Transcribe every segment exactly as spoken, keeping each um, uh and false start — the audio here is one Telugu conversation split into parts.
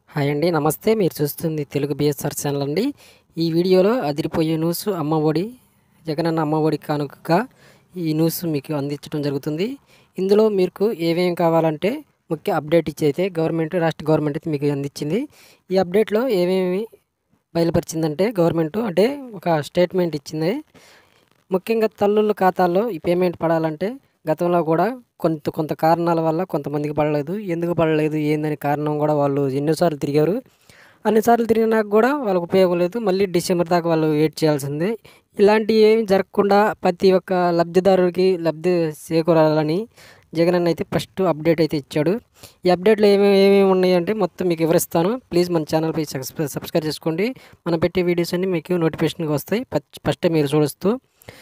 హాయ్ అండి, నమస్తే. మీరు చూస్తుంది తెలుగు బిఎస్ఆర్ ఛానల్ అండి. ఈ వీడియోలో అదిరిపోయే న్యూస్ అమ్మ ఒడి, జగనన్న అమ్మ ఒడి కానుకగా ఈ న్యూస్ మీకు అందించడం జరుగుతుంది. ఇందులో మీకు ఏమేమి కావాలంటే ముఖ్య అప్డేట్ ఇచ్చైతే గవర్నమెంట్ రాష్ట్ర గవర్నమెంట్ అయితే మీకు అందించింది. ఈ అప్డేట్లో ఏమేమి బయలుపరిచిందంటే గవర్నమెంట్ అంటే ఒక స్టేట్మెంట్ ఇచ్చింది. ముఖ్యంగా తల్లుల ఖాతాల్లో ఈ పేమెంట్ పడాలంటే గతంలో కూడా కొంత కొంత కారణాల వల్ల కొంతమందికి పడలేదు. ఎందుకు పడలేదు ఏందని కారణం కూడా వాళ్ళు ఎన్నోసార్లు తిరిగారు. అన్నిసార్లు తిరిగినాక కూడా వాళ్ళకు ఉపయోగం లేదు. మళ్ళీ డిసెంబర్ దాకా వాళ్ళు వెయిట్ చేయాల్సిందే. ఇలాంటివి ఏమి జరగకుండా ప్రతి ఒక్క లబ్ధిదారుడికి లబ్ధి చేకూరాలని జగనన్న అయితే ఫస్ట్ అప్డేట్ అయితే ఇచ్చాడు. ఈ అప్డేట్లో ఏమేమి ఏమేమి ఉన్నాయంటే మొత్తం మీకు వివరిస్తాను. ప్లీజ్ మన ఛానల్పై సబ్స్క్రైబ్ చేసుకోండి. మనం పెట్టే వీడియోస్ అన్నీ మీకు నోటిఫికేషన్గా వస్తాయి. ఫస్ట్ మీరు చూడొస్తూ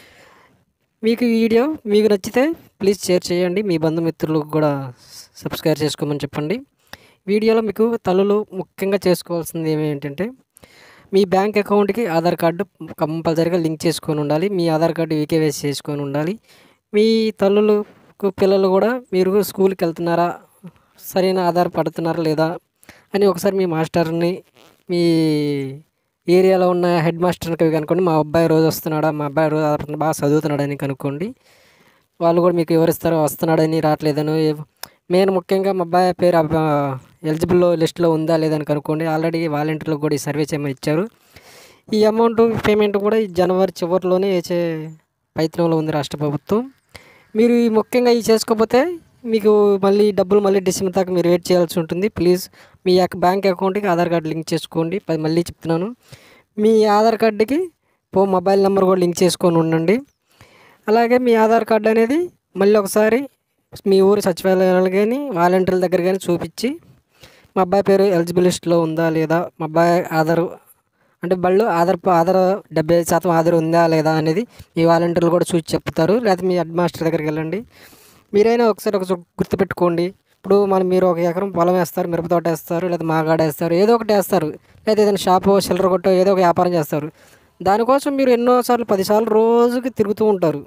మీకు ఈ వీడియో మీకు నచ్చితే ప్లీజ్ షేర్ చేయండి. మీ బంధుమిత్రులకు కూడా సబ్స్క్రైబ్ చేసుకోమని చెప్పండి. వీడియోలో మీకు తల్లులు ముఖ్యంగా చేసుకోవాల్సింది ఏమేంటంటే మీ బ్యాంక్ అకౌంట్కి ఆధార్ కార్డు కంపల్సరీగా లింక్ చేసుకొని ఉండాలి. మీ ఆధార్ కార్డు ఈకేవైసీ చేసుకొని ఉండాలి. మీ తల్లులకు పిల్లలు కూడా మీరు స్కూల్కి వెళ్తున్నారా, సరైన ఆధార్ పడుతున్నారా లేదా అని ఒకసారి మీ మాస్టర్ని, మీ ఏరియాలో ఉన్న హెడ్ మాస్టర్కి కనుక్కోండి. మా అబ్బాయి రోజు వస్తున్నాడా, మా అబ్బాయి రోజు బాగా చదువుతున్నాడని కనుక్కోండి. వాళ్ళు కూడా మీకు వివరిస్తారు వస్తున్నాడని రావట్లేదని. మెయిన్ ముఖ్యంగా మా అబ్బాయి పేరు ఎలిజిబుల్ లిస్ట్లో ఉందా లేదని కనుక్కోండి. ఆల్రెడీ వాలంటీర్లకు కూడా ఈ సర్వే చేయమని ఇచ్చారు. ఈ అమౌంట్ పేమెంట్ కూడా ఈ జనవరి చివరిలోనే వేసే ప్రయత్నంలో ఉంది రాష్ట్ర ప్రభుత్వం. మీరు ఈ ముఖ్యంగా ఈ చేసుకోకపోతే మీకు మళ్ళీ డబ్బులు మళ్ళీ డిసెంబర్ దాకా మీరు వెయిట్ చేయాల్సి ఉంటుంది. ప్లీజ్ మీ బ్యాంక్ అకౌంట్కి ఆధార్ కార్డు లింక్ చేసుకోండి. మళ్ళీ చెప్తున్నాను, మీ ఆధార్ కార్డుకి పో మొబైల్ నెంబర్ కూడా లింక్ చేసుకొని ఉండండి. అలాగే మీ ఆధార్ కార్డు అనేది మళ్ళీ ఒకసారి మీ ఊరి సచివాలయాలు కానీ వాలంటీర్ల దగ్గర కానీ చూపించి మా అబ్బాయి పేరు ఎలిజిబుల్ లిస్ట్లో ఉందా లేదా, మా అబ్బాయి ఆధార్ అంటే బళ్ళు ఆధార్ ఆధార్ డెబ్బై ఐదు శాతం ఆధార్ ఉందా లేదా అనేది మీ వాలంటీర్లు కూడా చూసి చెప్తారు. లేదా మీ హెడ్ మాస్టర్ దగ్గరికి వెళ్ళండి. మీరైనా ఒకసారి ఒక గుర్తుపెట్టుకోండి. ఇప్పుడు మనం మీరు ఒక ఎకరం పొలం వేస్తారు, మిరప తోట వేస్తారు, లేదా మాగాడ వేస్తారు, ఏదో ఒకటి వేస్తారు, లేదా ఏదైనా షాపు చిల్లర కొట్టో ఏదో ఒక వ్యాపారం చేస్తారు. దానికోసం మీరు ఎన్నోసార్లు పదిసార్లు రోజుకి తిరుగుతూ ఉంటారు,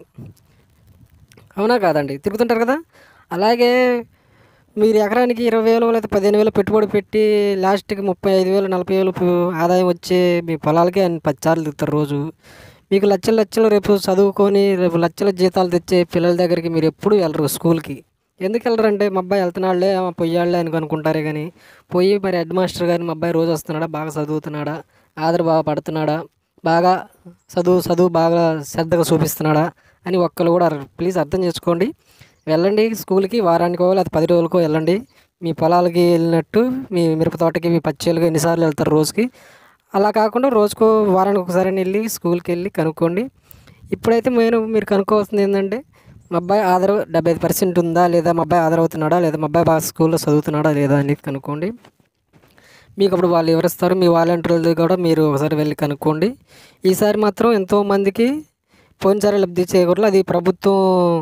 అవునా కాదండి? తిరుగుతుంటారు కదా. అలాగే మీరు ఎకరానికి ఇరవై వేలు లేదా పదిహేను వేలు పెట్టుబడి పెట్టి లాస్ట్కి ముప్పై ఐదు వేలు నలభై వేలు ఆదాయం వచ్చే మీ పొలాలకే అన్ని పదిసార్లు తిరుగుతారు రోజు. మీకు లక్షలు లక్షలు రేపు చదువుకొని రేపు లక్షల జీతాలు తెచ్చే పిల్లల దగ్గరికి మీరు ఎప్పుడు వెళ్ళరు స్కూల్కి. ఎందుకు వెళ్ళరంటే మా అబ్బాయి వెళ్తున్నాడులే పొయ్యాడులే అని అనుకుంటారే కానీ పోయి మరి హెడ్ మాస్టర్ గారిని మా అబ్బాయి రోజు వస్తున్నాడా, బాగా చదువుతున్నాడా, ఆధార్ బాగా పడుతున్నాడా, బాగా చదువు చదువు బాగా శ్రద్ధగా చూపిస్తున్నాడా అని ఒక్కరు కూడా ప్లీజ్ అర్థం చేసుకోండి. వెళ్ళండి స్కూల్కి, వారానికో లేదా పది రోజులకో వెళ్ళండి. మీ పొలాలకి వెళ్ళినట్టు మీ మిరప తోటకి మీ పచ్చేలుగా ఎన్నిసార్లు వెళ్తారు రోజుకి, అలా కాకుండా రోజుకో వారానికి ఒకసారి వెళ్ళి స్కూల్కి వెళ్ళి కనుక్కోండి. ఇప్పుడైతే నేను మీరు కనుక్కోవాల్సింది ఏంటంటే మా అబ్బాయి ఆధార్ డెబ్బై ఐదు పర్సెంట్ ఉందా లేదా, మా అబ్బాయి ఆధార్ అవుతున్నాడా లేదా, మా అబ్బాయి బాగా స్కూల్లో చదువుతున్నాడా లేదా అనేది కనుక్కోండి. మీకు అప్పుడు వాళ్ళు వివరిస్తారు. మీ వాలంటీర్లది కూడా మీరు ఒకసారి వెళ్ళి కనుక్కోండి. ఈసారి మాత్రం ఎంతోమందికి పోయినసారి లబ్ధి చేయకూడదు. అది ప్రభుత్వం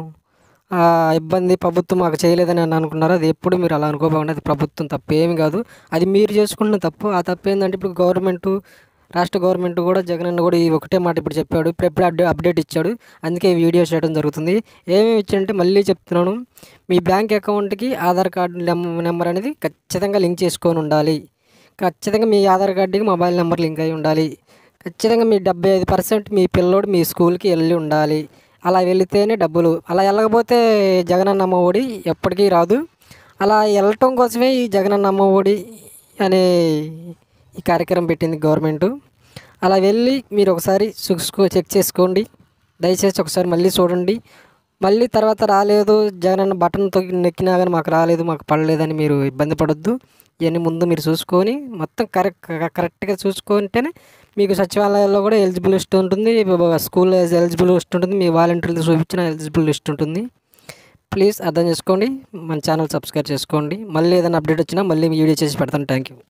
ఇబ్బంది, ప్రభుత్వం మాకు చేయలేదని అని అనుకున్నారు. అది ఎప్పుడు మీరు అలా అనుకోబాకండి. అది ప్రభుత్వం తప్పు ఏమి కాదు, అది మీరు చేసుకున్న తప్పు. ఆ తప్పు ఏంటంటే ఇప్పుడు గవర్నమెంట్ రాష్ట్ర గవర్నమెంట్ కూడా జగనన్న కూడా ఈ ఒకటే మాట ఇప్పుడు చెప్పాడు. ఇప్పుడు ఎప్పుడు అప్డే అప్డేట్ ఇచ్చాడు. అందుకే ఈ వీడియో చేయడం జరుగుతుంది. ఏమేమి ఇచ్చాడంటే మళ్ళీ చెప్తున్నాను, మీ బ్యాంక్ అకౌంట్కి ఆధార్ కార్డు నెంబర్ అనేది ఖచ్చితంగా లింక్ చేసుకొని ఉండాలి. ఖచ్చితంగా మీ ఆధార్ కార్డుకి మొబైల్ నెంబర్ లింక్ అయి ఉండాలి. ఖచ్చితంగా మీ డెబ్బై ఐదు పర్సెంట్ మీ పిల్లోడు మీ స్కూల్కి వెళ్ళి ఉండాలి. అలా వెళితేనే డబ్బులు. అలా వెళ్ళకపోతే జగనన్న అమ్మ ఒడి ఎప్పటికీ రాదు. అలా వెళ్ళటం కోసమే ఈ జగనన్న అమ్మ ఒడి అనే ఈ కార్యక్రమం పెట్టింది గవర్నమెంట్. అలా వెళ్ళి మీరు ఒకసారి చూసుకో చెక్ చేసుకోండి. దయచేసి ఒకసారి మళ్ళీ చూడండి. మళ్ళీ తర్వాత రాలేదు జగనన్న బటన్తో నెక్కినా కానీ మాకు రాలేదు, మాకు పడలేదని మీరు ఇబ్బంది పడొద్దు. ఇవన్నీ ముందు మీరు చూసుకొని మొత్తం కరెక్ట్ కరెక్ట్గా చూసుకుంటేనే మీకు సచివాలయాల్లో కూడా ఎలిజిబుల్ లిస్ట్ ఉంటుంది, స్కూల్ ఎలిజిబుల్ లిస్ట్ ఉంటుంది, మీ వాలంటీర్లు చూపించిన ఎలిజిబుల్ లిస్ట్ ఉంటుంది. ప్లీజ్ అర్థం చేసుకోండి. మన ఛానల్ సబ్స్క్రైబ్ చేసుకోండి. మళ్ళీ ఏదైనా అప్డేట్ వచ్చినా మళ్ళీ వీడియో చేసి పెడతాను. Thank you.